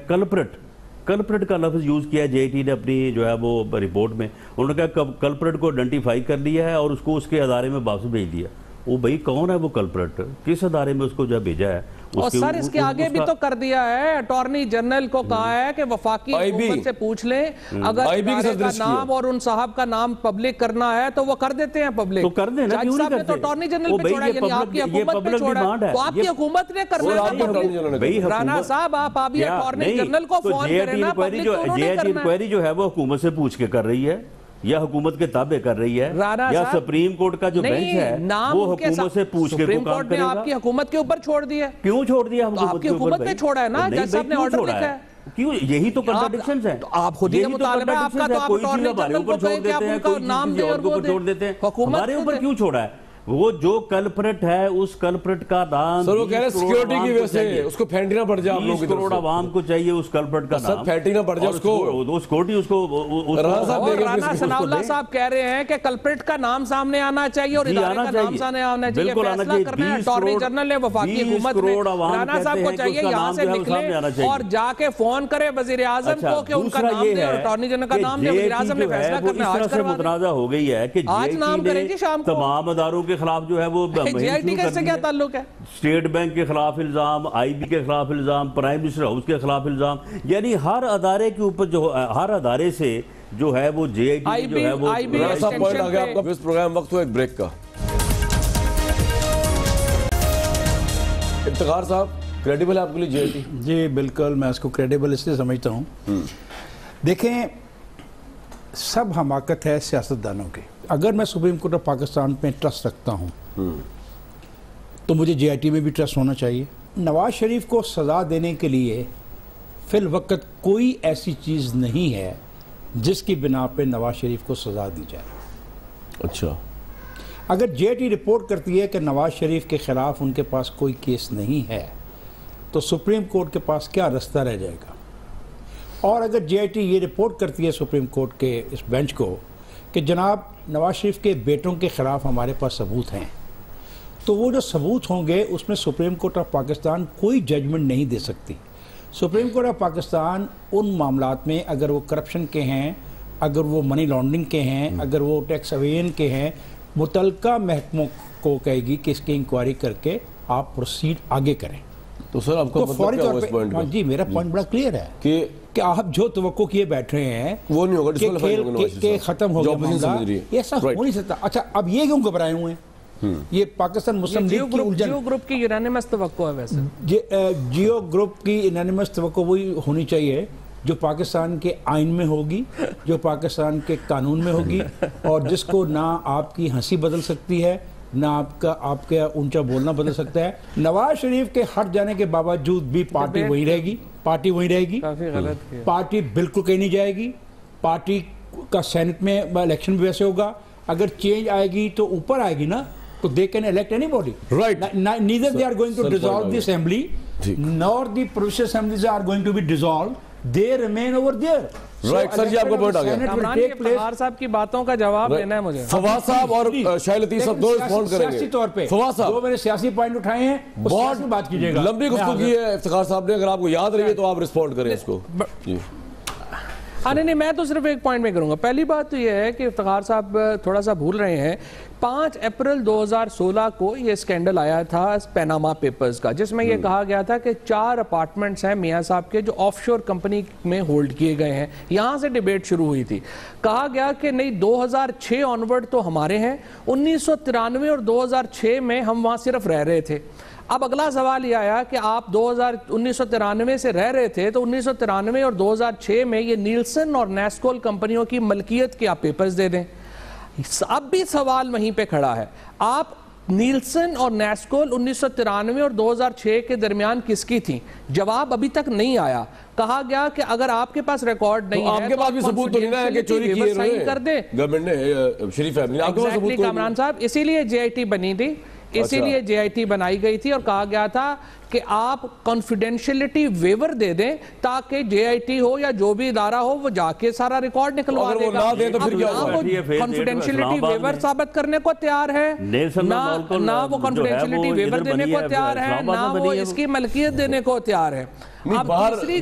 کلپریٹ کا لفظ یوز کیا ہے جے ٹی نے اپنی جو ہے وہ رپورٹ میں. انہوں نے کہا کلپریٹ کو آئیڈینٹیفائی کر لیا ہے اور اس کو اس کے ادارے میں واپس بھیج دیا. وہ بھائی کون ہے وہ کلپریٹ, کس ادارے میں اس کو جب بھیجا ہے؟ اور سر اس کے آگے بھی تو کر دیا ہے, اٹارنی جنرل کو کہا ہے کہ وفاقی حکومت سے پوچھ لیں اگر ادارے کا نام اور ان صاحب کا نام پبلک کرنا ہے تو وہ کر دیتے ہیں پبلک. تو کر دینا, کیوں نہیں کرتے؟ تو اٹارنی جنرل پہ چھوڑا, یعنی آپ کی حکومت پہ چھوڑا, تو آپ کی حکومت نے کرنا ہے. رانا صاحب آپ ابھی اٹارنی جنرل کو فون کریں نا, پبلک تو انہوں نے کرنا ہے. جو ہے وہ حکومت سے پوچھ کے کر رہی ہے یا حکومت کے تابع کر رہی ہے, یا سپریم کورٹ کا جو بینچ ہے وہ حکومت سے پوچھ کے کام کرے گا. آپ کی حکومت کے اوپر چھوڑ دیا. کیوں چھوڑ دیا؟ آپ کی حکومت پہ چھوڑا ہے نا, جج صاحب نے آرڈر لکھا ہے. کیوں؟ یہی تو کنٹرڈکشنز ہیں. آپ خود ہی کا مطالبہ ہے آپ کا, تو آپ اٹارنی جنرل کو کہیں کہ آپ ان کا نام دیں اور وہ دیں. ہمارے اوپر کیوں چھوڑا ہے؟ وہ جو کلپریٹ ہے اس کلپریٹ کا نام سر وہ کہہ رہے ہیں سیکیورٹی کی وجہ سے اس کو پھینٹنا پڑ جائے. آپ لوگوں کی 20 کروڑ عوام کو چاہیے اس کلپریٹ کا نام, سر پھینٹنا پڑ جائے اس کو. سیکورٹی اس کو رانا ثناء اللہ صاحب کہہ رہے ہیں کہ کلپریٹ کا نام سامنے آنا چاہیے اور ادارے کا نام سامنے آنا چاہیے. فیصلہ کرنا ہے اٹارنی جنرل نے, وفاقی حکومت نے. رانا صاحب کو چاہیے یہاں سے نکلے اور جا کے فون کرے وزیر اعظم کو کہ ان کا نام دیں اور اٹارنی جنرل کا نام دیں. وزیر اعظم نے فیصلہ کرنا ہے, آج کروا دیں. متنازع ہو گئی ہے کہ آج نام کریں جی شام کو. تمام اداروں کے خلاف جو ہے وہ جی آئی ٹی کا سے کیا تعلق ہے؟ اسٹیٹ بینک کے خلاف الزام, آئی بی کے خلاف الزام, پرائم منسٹر ہاؤس کے خلاف الزام, یعنی ہر ادارے کے اوپر جو ہر ادارے سے جو ہے وہ جے آئی ٹی جو ہے وہ ایسا پوائنٹ آ گیا آپ کا. اس پروگرام وقت ہو ایک بریک کا. افتخار صاحب کریڈیبل ہے آپ کے لیے جے آئی ٹی؟ جی بالکل, میں اس کو کریڈیبل اس لیے سمجھتا ہوں. دیکھیں سب حماقت ہے سیاستدانوں کی. اگر میں سپریم کورٹ آف پاکستان پہ ٹرسٹ رکھتا ہوں تو مجھے جے آئی ٹی میں بھی ٹرسٹ ہونا چاہیے. نواز شریف کو سزا دینے کے لیے فی الوقت کوئی ایسی چیز نہیں ہے جس کی بنا پہ نواز شریف کو سزا دی جائے. اچھا, اگر جے آئی ٹی رپورٹ کرتی ہے کہ نواز شریف کے خلاف ان کے پاس کوئی کیس نہیں ہے تو سپریم کورٹ کے پاس کیا رستہ رہ جائے گا؟ اور اگر جے آئی ٹی یہ رپورٹ کرتی ہے سپریم کورٹ کے اس بینچ کو کہ جناب نواز شریف کے بیٹوں کے خلاف ہمارے پاس ثبوت ہیں, تو وہ جو ثبوت ہوں گے اس میں سپریم کورٹ آف پاکستان کوئی ججمنٹ نہیں دے سکتی. سپریم کورٹ آف پاکستان ان معاملات میں اگر وہ کرپشن کے ہیں, اگر وہ منی لانڈرنگ کے ہیں, اگر وہ ٹیکس ایویژن کے ہیں, متعلقہ محکموں کو کہے گی کہ اس کی انکوائری کر کے آپ پروسیڈ آگے کریں. تو سر آپ کا مطلب کیا ہوا اس پوائنٹ پہ؟ جی میرا پوائنٹ بڑا کلیئر ہے کہ آپ جو توقع کیے بیٹھ رہے ہیں وہ نہیں ہوگا, کہ ختم ہو گیا معاملہ, ایسا ہو نہیں سکتا. اچھا اب یہ کیوں گھبرائے ہوئے ہیں؟ یہ پاکستان مسلم لیگ کی الجھن, جیو گروپ کی یونانیمس توقع ہے. ویسے جیو گروپ کی یونانیمس توقع وہی ہونی چاہیے جو پاکستان کے آئین میں ہوگی, جو پاکستان کے قانون میں ہوگی, اور جس کو نہ آپ کی ہنسی بدل سکتی ہے نہ آپ کا اونچا بولنا بدل سکتا ہے. نواز شریف کے ہٹ جانے کے باوجود بھی پارٹی وہی رہے گی, پارٹی وہی رہے گی, پارٹی بالکل کہیں نہیں جائے گی. پارٹی کا سینٹ میں الیکشن بھی ویسے ہوگا. اگر چینج آئے گی تو اوپر آئے گی نا, تو they can elect anybody. Right. Neither they are going to dissolve the assembly, nor the provincial assemblies are going to be dissolved. They remain over there. Right, sir, جی آپ کا پوائنٹ آ گیا. کامران کے افتخار صاحب کی باتوں کا جواب دینا ہے مجھے. فواز صاحب اور شاہد لطیف صاحب دو رسپونڈ کریں گے. سیاسی طور پہ فواز صاحب جو میں نے سیاسی پوائنٹ اٹھائے ہیں بہت بات کیجئے گا. لمبی گفتگو کی ہے افتخار صاحب نے, اگر آپ کو یاد رہی ہے تو آپ رسپونڈ کریں اس کو. جی نہیں, میں تو صرف ایک پوائنٹ میں کروں گا. پہلی بات تو یہ ہے کہ افتخار صاحب تھوڑا سا بھول رہے ہیں. 5 اپریل 2016 کو یہ سکینڈل آیا تھا پیناما پیپرز کا, جس میں یہ کہا گیا تھا کہ 4 اپارٹمنٹس ہیں میاں صاحب کے جو آف شور کمپنی میں ہولڈ کیے گئے ہیں. یہاں سے ڈیبیٹ شروع ہوئی تھی. کہا گیا کہ نہیں 2006 آنورڈ تو ہمارے ہیں, 1993 اور 2006 میں ہم وہاں صرف رہ رہے تھے. اب اگلا سوال یہ آیا کہ آپ 1993 سے رہ رہے تھے, تو 1993 اور 2006 میں یہ نیلسن اور نیسکول کمپنیوں کی ملکیت کے آپ پیپرز دے دیں. اب بھی سوال وہیں پہ کھڑا ہے. آپ نیلسن اور نیسکول 1993 اور 2006 کے درمیان کس کی تھی؟ جواب ابھی تک نہیں آیا. کہا گیا کہ اگر آپ کے پاس ریکارڈ نہیں ہے آپ کے پاس بھی ثبوت تو نہیں ہے کہ چوری کیے ہوئے کر دے گورنمنٹ نے شریف فیملی. آپ کے پاس ثبوت کامران صاحب اسی لیے جے آئی ٹی بنی تھی, اسی لیے جے آئی ٹی بنائی گئی تھی اور کہا گیا تھا کہ آپ کانفیڈینشیلٹی ویور دے دیں تاکہ جے آئی ٹی ہو یا جو بھی ادارہ ہو وہ جا کے سارا ریکارڈ نکلوا دے گا. کانفیڈینشیلٹی ویور ثابت کرنے کو تیار ہے, نہ وہ کانفیڈینشیلٹی ویور دینے کو تیار ہے, نہ وہ اس کی ملکیت دینے کو تیار ہے. اب دوسری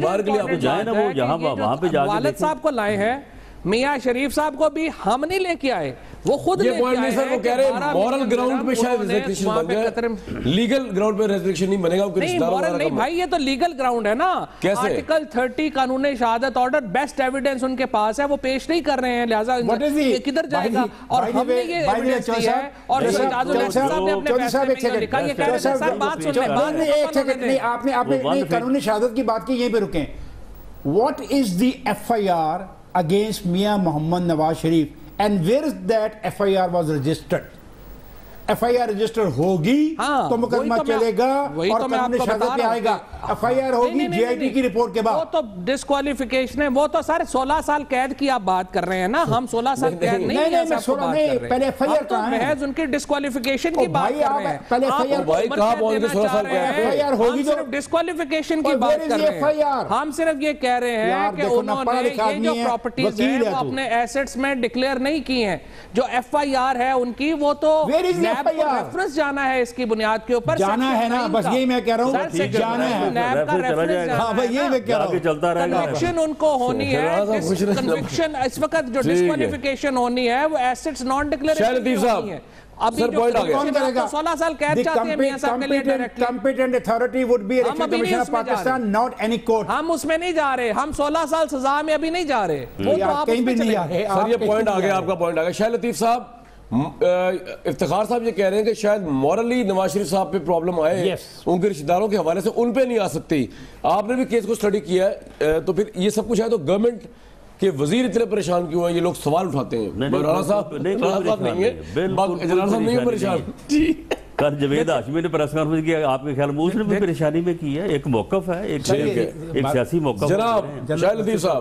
جو والد صاحب کو لائے ہیں میاں شریف صاحب کو بھی ہم نہیں لے کے آئے, وہ خود لے کے آئے ہیں. وہ کہہ رہے ہیں مورل گراؤنڈ پہ شاید ریسٹرکشن بن جائے, لیگل گراؤنڈ پہ ریسٹرکشن نہیں بنے گا. نہیں مورل نہیں بھائی, یہ تو لیگل گراؤنڈ ہے نا. آرٹیکل 30 قانون شہادت آرڈر بیسٹ ایویڈنس ان کے پاس ہے, وہ پیش نہیں کر رہے ہیں, لہٰذا کدھر جائے گا. اور ہم نے یہ ایویڈنس دی ہے اور شہزاد الحسن صاحب نے اپنے فیصلے میں لکھا. یہ کہہ رہے ہیں سر بات سن لیں, ایک سیکنڈ نہیں, آپ نے قانون شہادت کی بات کی, یہیں پہ رکیں. What is the FIR against Mia Mohammad Nawaz Sharif and where is that FIR was registered? FIR register ہوگی تو مقدمہ چلے گا اور قانون شہادت پہ آئے گا. FIR ہوگی جے آئی ٹی کی رپورٹ کے بعد. وہ تو ڈسکوالیفیکیشن ہے, وہ تو سارے 16 سال قید کی آپ بات کر رہے ہیں نا, ہم 16 سال قید نہیں ہیں سب کو بات کر رہے ہیں. ہم تو محض ان کی ڈسکوالیفیکیشن کی بات کر رہے ہیں. ہم صرف ڈسکوالیفیکیشن کی بات کر رہے ہیں. ہم صرف یہ کہہ رہے ہیں کہ انہوں نے یہ جو پراپرٹیز ہیں وہ اپنے ایسٹس میں ڈکلیئر نہیں کی ہیں. جو FIR ہے ان کی وہ تو ریفرنس جانا ہے اس کی بنیاد کے اوپر, جانا ہے نا, بس یہی میں کہہ رہا ہوں, جانا ہے نیب کا ریفرنس کنوکشن ان کو ہونی ہے. کنوکشن اس وقت جو ڈسکوالیفیکیشن ہونی ہے وہ ایسٹس نان ڈکلیئریشن ہونی ہے. ابھی جو 16 سال قید چاہتے ہیں میاں صاحب کے لیے directly, competent authority would be Election Commission of Pakistan, not any court. ہم اس میں نہیں جا رہے, ہم 16 سال سزا میں ابھی نہیں جا رہے, وہ تو آپ کہیں بھی نہیں جا رہے. سر یہ پوائنٹ آ گیا, آپ کا پوائنٹ آ گیا. شاہ لطیف صاحب, افتخار صاحب یہ کہہ رہے ہیں کہ شاید مورلی نواز شریف صاحب پہ پرابلم آئے, ان کے رشتہ داروں کے حوالے سے ان پہ نہیں آ سکتی. آپ نے بھی کیس کو سٹڈی کیا ہے, تو پھر یہ سب کچھ ہے تو گورنمنٹ کہ وزیر اتنے پریشان کیوں ہیں, یہ لوگ سوال اٹھاتے ہیں. رانا صاحب نہیں ہے, جنرل صاحب نہیں پریشان. کل جوید ہاشمی نے پریس کانفرنس کیا, آپ کے خیال میں اس نے بھی پریشانی میں کی ہے, ایک موقف ہے, ایک سیاسی موقف. جناب شاہ لطیف صاحب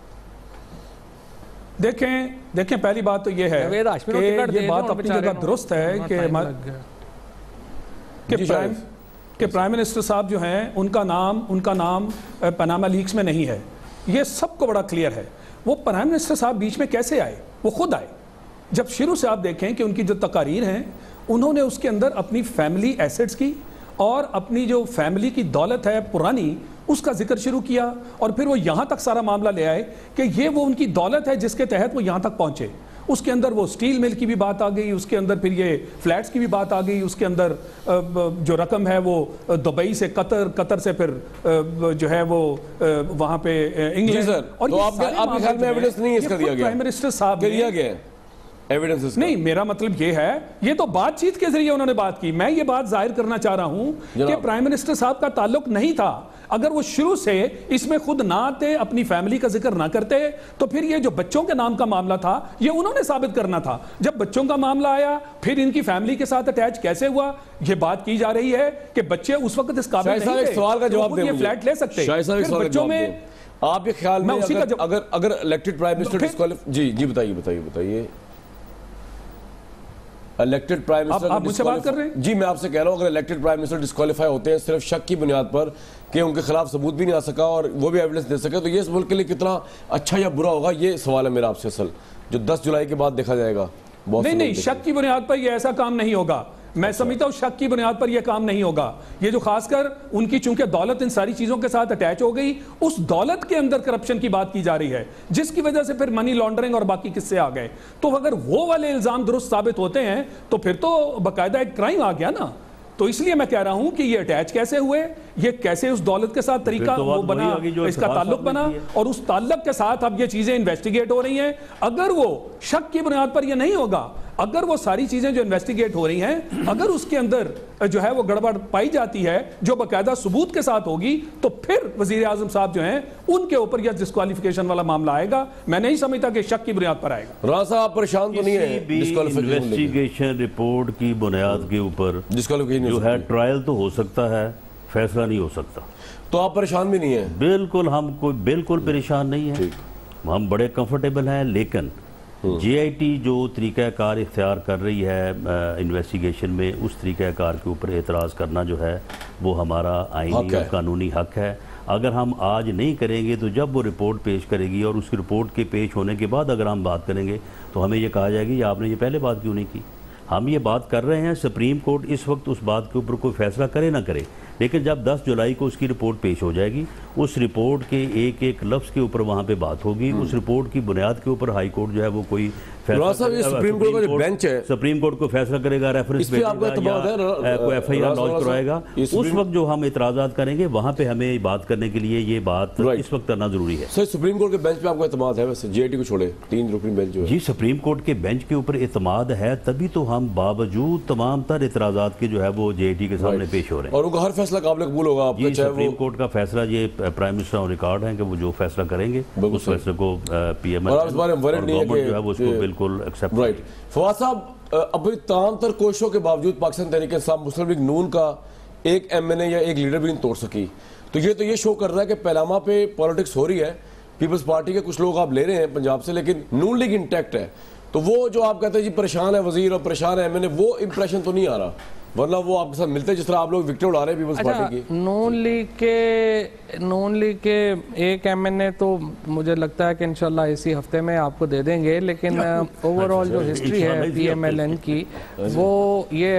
دیکھیں پہلی بات تو یہ ہے کہ یہ بات اپنی جگہ درست ہے کہ پرائم منسٹر صاحب جو ہیں ان کا نام پاناما لیکس میں نہیں ہے. یہ سب کو بڑا کلیئر ہے. وہ پرائم منسٹر صاحب بیچ میں کیسے آئے؟ وہ خود آئے. جب شروع سے آپ دیکھیں کہ ان کی جو تقاریر ہیں انہوں نے اس کے اندر اپنی فیملی ایسٹس کی اور اپنی جو فیملی کی دولت ہے پرانی اس کا ذکر شروع کیا, اور پھر وہ یہاں تک سارا معاملہ لے آئے کہ یہ وہ ان کی دولت ہے جس کے تحت وہ یہاں تک پہنچے. اس کے اندر وہ سٹیل مل کی بھی بات آ گئی, اس کے اندر پھر یہ فلیٹس کی بھی بات آ گئی, اس کے اندر جو رقم ہے وہ دبئی سے قطر سے پھر جو ہے وہ وہاں پہ انگلینڈ. اور آپ کے خیال میں ایویڈنس نہیں اس کا دیا گیا؟ پرائم منسٹر صاحب دیا گیا ایویڈنس نہیں, میرا مطلب یہ ہے, یہ تو بات چیت کے ذریعے انہوں نے بات کی. میں یہ بات ظاہر کرنا چاہ رہا ہوں کہ پرائم منسٹر صاحب کا تعلق نہیں تھا. اگر وہ شروع سے اس میں خود نہ آتے, اپنی فیملی کا ذکر نہ کرتے, تو پھر یہ جو بچوں کے نام کا معاملہ تھا یہ انہوں نے ثابت کرنا تھا. جب بچوں کا معاملہ آیا پھر ان کی فیملی کے ساتھ اٹیچ کیسے ہوا, یہ بات کی جا رہی ہے کہ بچے اس وقت اس قابل نہیں تھے سوال کا جواب یہ فلیٹ لے سکتے. پھر بچوں میں آپ کے خیال میں اگر الیکٹڈ پرائم منسٹر جی بتائیے الیکٹڈ پرائم منسٹر آپ مجھ سے بات کر رہے ہیں؟ جی میں آپ سے کہہ رہا ہوں اگر الیکٹڈ پرائم منسٹر ڈسکوالیفائی ہوتے ہیں صرف شک کی بنیاد پر کہ ان کے خلاف ثبوت بھی نہیں آ سکا اور وہ بھی ایویڈنس دے سکے, تو یہ اس ملک کے لیے کتنا اچھا یا برا ہوگا, یہ سوال ہے میرا آپ سے اصل, جو 10 جولائی کے بعد دیکھا جائے گا. نہیں, شک کی بنیاد پر یہ ایسا کام نہیں ہوگا. میں سمجھتا ہوں شک کی بنیاد پر یہ کام نہیں ہوگا. یہ جو خاص کر ان کی چونکہ دولت ان ساری چیزوں کے ساتھ اٹیچ ہو گئی, اس دولت کے اندر کرپشن کی بات کی جا رہی ہے جس کی وجہ سے پھر منی لانڈرنگ اور باقی قصے آ گئے. تو اگر وہ والے الزام درست ثابت ہوتے ہیں تو پھر تو باقاعدہ ایک کرائم آ گیا نا. تو اس لیے میں کہہ رہا ہوں کہ یہ اٹیچ کیسے ہوئے, یہ کیسے اس دولت کے ساتھ طریقہ وہ بنا, اس کا تعلق بنا, اور اس تعلق کے ساتھ اب یہ چیزیں انویسٹیگیٹ ہو رہی ہیں. اگر وہ شک کی بنیاد پر یہ نہیں ہوگا, اگر وہ ساری چیزیں جو انویسٹیگیٹ ہو رہی ہیں اگر اس کے اندر جو ہے وہ گڑبڑ پائی جاتی ہے جو باقاعدہ ثبوت کے ساتھ ہوگی تو پھر وزیر اعظم صاحب جو ہیں ان کے اوپر یہ ڈسکوالیفیکیشن والا معاملہ آئے گا. میں نہیں سمجھتا کہ شک کی بنیاد پر آئے گا. رانا صاحب پریشان تو نہیں ہے انویسٹیگیشن رپورٹ کی بنیاد کے اوپر جو ہے ٹرائل تو ہو سکتا ہے, فیصلہ نہیں ہو سکتا. تو آپ پریشان بھی نہیں ہیں؟ بالکل, ہم کوئی بالکل پریشان نہیں ہیں, ہم بڑے کمفرٹیبل ہیں. لیکن جے آئی ٹی جو طریقہ کار اختیار کر رہی ہے انویسٹیگیشن میں, اس طریقہ کار کے اوپر اعتراض کرنا جو ہے وہ ہمارا آئینی اور قانونی حق ہے. اگر ہم آج نہیں کریں گے تو جب وہ رپورٹ پیش کرے گی اور اس کی رپورٹ کے پیش ہونے کے بعد اگر ہم بات کریں گے تو ہمیں یہ کہا جائے گی آپ نے یہ پہلے بات کیوں نہیں کی. ہم یہ بات کر رہے ہیں, سپریم کورٹ اس وقت اس بات کے اوپر کوئی فیصلہ کرے نہ کرے, لیکن جب 10 جولائی کو اس کی رپورٹ پیش ہو جائے گی, اس رپورٹ کے ایک ایک لفظ کے اوپر وہاں پہ بات ہوگی. اس رپورٹ کی بنیاد کے اوپر ہائی کورٹ جو ہے وہ کوئی سپریم کورٹ کا جو بینچ ہے, سپریم کورٹ کو فیصلہ کرے گا, ریفرنس کوئی ایف آئی آر لانچ کرائے گا. اس وقت جو ہم اعتراضات کریں گے وہاں پہ ہمیں بات کرنے کے لیے یہ بات اس وقت کرنا ضروری ہے. سر سپریم کورٹ کے بینچ پہ آپ کو اعتماد ہے ویسے, جے آئی ٹی کو چھوڑے 3 رکنی بینچ جو ہے؟ جی, سپریم کورٹ کے بینچ کے اوپر اعتماد ہے, تبھی تو ہم باوجود تمام تر اعتراضات کے جو ہے وہ جے آئی ٹی کے سامنے پیش ہو رہے ہیں. اور ان کا ہر فیصلہ قابل قبول ہوگا آپ کا؟ سپریم کورٹ کا فیصلہ یہ پرائم منسٹر آن ریکارڈ ہے کہ وہ جو فیصلہ کریں گے اس فیصلے کو پی ایم ایل اور گورنمنٹ جو ہے وہ اس کو بالکل ایکسیپٹ کرے. فواد صاحب, اپنی تمام تر کوششوں کے باوجود پاکستان تحریک انصاف مسلم لیگ نون کا ایک ایم این اے یا ایک لیڈر بھی نہیں توڑ سکی. تو یہ شو کر رہا ہے کہ پیناما پہ پالیٹکس ہو رہی ہے, پیپلز پارٹی کے کچھ لوگ آپ لے رہے ہیں پنجاب سے, لیکن نون لیگ انٹیکٹ ہے. تو وہ جو آپ کہتے ہیں جی پریشان ہے وزیر اور پریشان ہے ایم این اے, وہ امپریشن تو نہیں آ رہا, ورنہ وہ آپ کے ساتھ ملتے جس طرح آپ لوگ وکٹیں اڑا رہے ہیں پیپلز پارٹی کی. نون لیگ کے ایک ایم این اے تو مجھے لگتا ہے کہ انشاءاللہ اسی ہفتے میں آپ کو دے دیں گے, لیکن اوورآل جو ہسٹری ہے پی ایم ایل این کی وہ یہ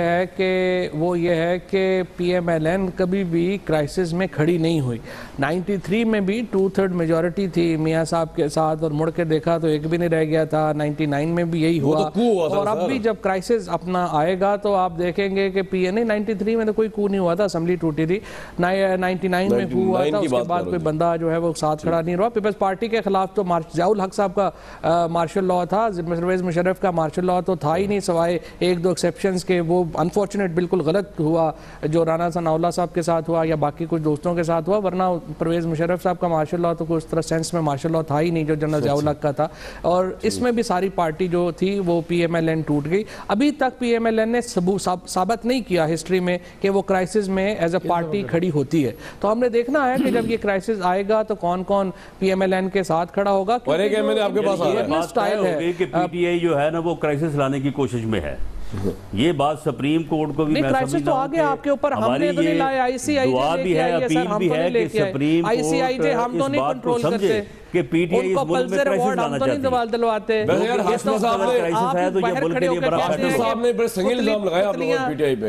ہے کہ پی ایم ایل این کبھی بھی کرائسس میں کھڑی نہیں ہوئی. 93 میں بھی 2/3 میجورٹی تھی میاں صاحب کے ساتھ, اور مڑ کے دیکھا تو ایک بھی نہیں رہ گیا تھا. 99 میں بھی یہی ہوا, اور اب بھی جب کرائسس اپنا آئے گا تو آپ دیکھیں گے کہ پی این اے 93 میں تو کوئی کو نہیں ہوا تھا, اسمبلی ٹوٹی تھی. 99 میں ہوا تھا, اس کے بعد کوئی بندہ جو ہے وہ ساتھ کھڑا نہیں رہا. پیپلز پارٹی کے خلاف تو ضیاء الحق صاحب کا مارشل لاء تھا, پرویز مشرف کا مارشل لاء تو تھا ہی نہیں سوائے 1-2 ایکسیپشنز کے. وہ انفارچونیٹ بالکل غلط ہوا جو رانا ثناء اللہ صاحب کے ساتھ ہوا یا باقی کچھ دوستوں کے ساتھ ہوا, ورنہ پرویز مشرف صاحب کا مارشل لاء تو کوئی اس طرح سینس میں مارشل لاء تھا ہی نہیں جو جنرل ضیاء الحق کا تھا. اور اس میں بھی ساری پارٹی جو تھی وہ پی ایم ایل این ٹوٹ گئی. ابھی تک پی ایم ایل این نے ثابت نہیں کیا ہسٹری میں کہ وہ کرائسس میں ایز اے پارٹی کھڑی ہوتی ہے. تو ہم نے دیکھنا ہے کہ جب یہ کرائسس آئے گا تو کون کون پی ایم ایل این کے ساتھ کھڑا ہوگا. اور ایک ایم این اے آپ کے پاس آ رہا ہے سٹائل ہے کہ پی ٹی آئی جو ہے نا وہ کرائسس لانے کی کوشش میں ہے. یہ بات سپریم کورٹ کو بھی میں سمجھتا ہوں کہ ہماری یہ دعا بھی ہے, اپیل بھی ہے کہ سپریم کورٹ اس بات کو سمجھے کہ پی ٹی آئی اس ملک میں کرائسس لانا چاہتی ہے. یار ہاشمی صاحب نے کرائسس ہے تو یہ ملک کے لیے بڑا ہاشمی صاحب نے بڑے سنگین الزام لگایا آپ لوگوں پی ٹی آئی پہ.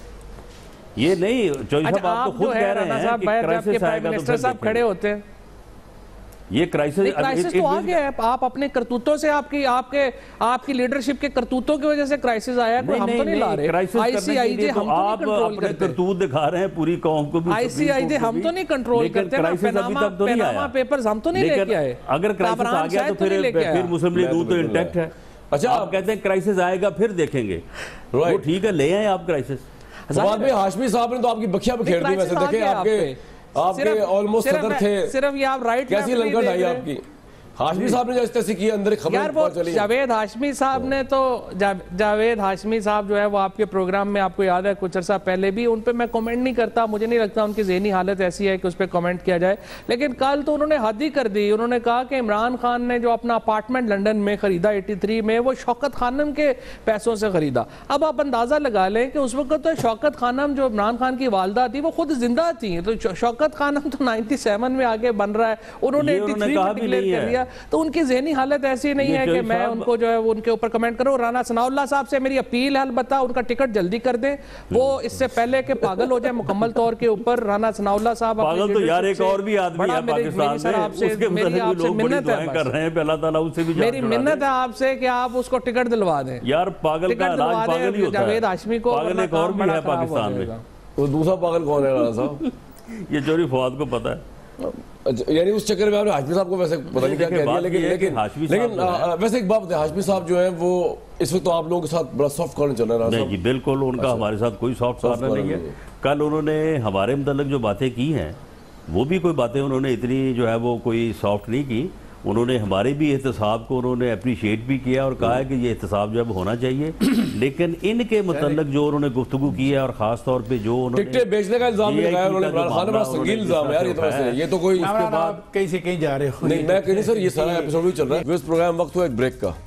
یہ نہیں چوہدری صاحب آپ تو خود کہہ رہے ہیں کہ کرائسس آئے گا تو پھر کھڑے ہوتے ہیں. یہ کرائسس تو آ گیا ہے, آپ اپنے کرتوتوں سے آپ کی لیڈرشپ کے کرتوتوں کی وجہ سے کرائسس آیا ہے, ہم تو نہیں لا رہے. آئی سی آئی جے ہم تو نہیں کنٹرول کرتے, کرتوت دکھا رہے ہیں پوری قوم کو بھی. آئی سی آئی جے ہم تو نہیں کنٹرول کرتے, پیناما پیپرز ہم تو نہیں لے کے آئے. اگر کرائسس آ گیا تو پھر مسلم لیگ تو انٹیکٹ ہے. اچھا آپ کہتے ہیں کرائسس آئے گا پھر دیکھیں گے, وہ ٹھیک ہے لے آئیں آپ کرائسس. فواد بھائی ہاشمی صاحب نے تو آپ کی بکھیاں بکھیر دی. ویسے دیکھیں آپ کے آلموسٹ صدر تھے, صرف یہ آپ رائٹ کیسی لنکٹ آئی آپ کی. ہاشمی صاحب نے جو اس طرح سے کیا اندر خبر پہنچ چلی. جاوید ہاشمی صاحب نے تو جاوید ہاشمی صاحب جو ہے وہ آپ کے پروگرام میں آپ کو یاد ہے کچھ عرصہ پہلے بھی, ان پہ میں کمنٹ نہیں کرتا, مجھے نہیں لگتا ان کی ذہنی حالت ایسی ہے کہ اس پہ کمنٹ کیا جائے. لیکن کل تو انہوں نے حد ہی کر دی. انہوں نے کہا کہ عمران خان نے جو اپنا اپارٹمنٹ لنڈن میں خریدا 83 میں وہ شوکت خانم کے پیسوں سے خریدا. اب آپ اندازہ لگا لیں کہ اس وقت تو شوکت خانم جو عمران خان کی والدہ تھی وہ خود زندہ تھیں, تو شوکت خانم تو 97 میں آگے بن رہا ہے, انہوں نے 83 میں ڈکلیئر کر دیا. تو ان کی ذہنی حالت ایسی نہیں ہے کہ میں ان کو جو ہے ان کے اوپر کمنٹ کروں. رانا ثناء اللہ صاحب سے میری اپیل ہے, البتہ ان کا ٹکٹ جلدی کر دیں, وہ اس سے پہلے کہ پاگل ہو جائیں مکمل طور کے اوپر. رانا ثناء اللہ صاحب پاگل تو یار ایک اور بھی آدمی ہے پاکستان میں, اس کے مطلب بھی لوگ بڑی دعائیں کر رہے ہیں, اللہ تعالیٰ اس سے بھی میری منت ہے آپ سے کہ آپ اس کو ٹکٹ دلوا دیں. یار پاگل کا علاج پاگل ہی ہوتا ہے, جاوید ہاشمی کو پاگل ایک اور بھی ہے پاکستان میں. وہ دوسرا پاگل کون ہے رانا صاحب؟ یہ چوری فواد کو پتا ہے. یعنی اس چکر میں آپ نے ہاشمی صاحب کو ویسے پتہ نہیں کیا کہہ دیا، لیکن ویسے ایک بات بتائیں، ہاشمی صاحب جو ہیں وہ اس وقت تو آپ لوگوں کے ساتھ بڑا سافٹ کارنر چل رہا ہے. نہیں جی بالکل ان کا ہمارے ساتھ کوئی سافٹ کارنر نہیں ہے. کل انہوں نے ہمارے متعلق جو باتیں کی ہیں وہ بھی کوئی باتیں انہوں نے اتنی جو ہے وہ کوئی سافٹ نہیں کی. انہوں نے ہمارے بھی احتساب کو انہوں نے اپریشیٹ بھی کیا اور کہا ہے کہ یہ احتساب جو ہے ہونا چاہیے. لیکن ان کے متعلق جو انہوں نے گفتگو کی ہے اور خاص طور پہ جو انہوں نے ٹکٹیں بیچنے کا الزام بھی لگایا انہوں نے، عمران خان نے بڑا سنگین الزام ہے یار. یہ تو ویسے یہ تو کوئی اس کے بعد کہیں سے کہیں جا رہے ہو. نہیں میں کہیں سر، یہ سارا ایپیسوڈ بھی چل رہا ہے. اس پروگرام وقت ہوا ایک بریک کا.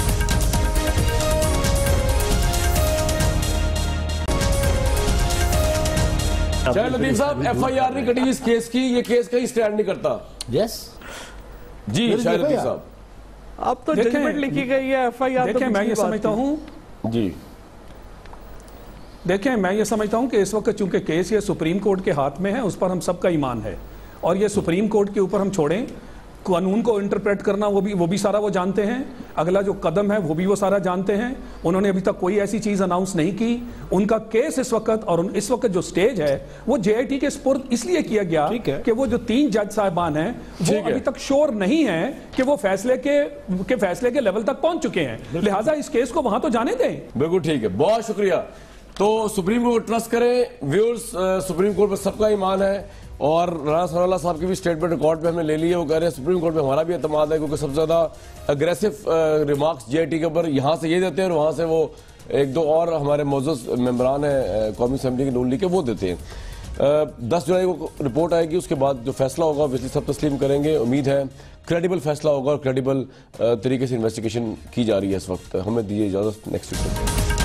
شاہد لطیف صاحب، ایف آئی آر نہیں کٹی اس کیس کی، یہ کیس کہیں سٹینڈ نہیں کرتا. یس جی شاہد لطیف صاحب، اب تو ججمنٹ لکھی گئی ہے، ایف آئی آر. دیکھیں میں یہ سمجھتا ہوں جی دیکھیں میں یہ سمجھتا ہوں کہ اس وقت چونکہ کیس یہ سپریم کورٹ کے ہاتھ میں ہے، اس پر ہم سب کا ایمان ہے اور یہ سپریم کورٹ کے اوپر ہم چھوڑیں. قانون کو انٹرپریٹ کرنا وہ بھی سارا وہ جانتے ہیں، اگلا جو قدم ہے وہ بھی وہ سارا جانتے ہیں. انہوں نے ابھی تک کوئی ایسی چیز اناؤنس نہیں کی. ان کا کیس اس وقت اور اس وقت جو سٹیج ہے وہ جے آئی ٹی کے سپرد اس لیے کیا گیا کہ وہ جو 3 جج صاحبان ہیں وہ ابھی تک شور نہیں ہیں کہ وہ فیصلے کے لیول تک پہنچ چکے ہیں، لہٰذا اس کیس کو وہاں تو جانے دیں. بالکل ٹھیک ہے، بہت شکریہ. تو سپریم کورٹ ٹرسٹ کریں ویورز، سپریم کورٹ پر سب کا ایمان ہے. اور رانا ثناء اللہ صاحب کی بھی اسٹیٹمنٹ ریکارڈ پہ ہمیں لے لی ہے. وہ کہہ رہے ہیں سپریم کورٹ میں ہمارا بھی اعتماد ہے کیونکہ سب سے زیادہ aggressive remarks J I T کے اوپر یہاں سے یہ دیتے ہیں اور وہاں سے وہ 1-2 اور ہمارے معزز ممبران ہیں قومی اسمبلی کے نون لیگ کے وہ دیتے ہیں. 10 جولائی کو رپورٹ آئے گی، اس کے بعد جو فیصلہ ہوگا obviously سب تسلیم کریں گے. امید ہے کریڈیبل فیصلہ ہوگا اور کریڈیبل طریقے سے انویسٹیگیشن کی جا رہی ہے اس وقت. ہمیں دیجیے اجازت، نیکسٹ ویک.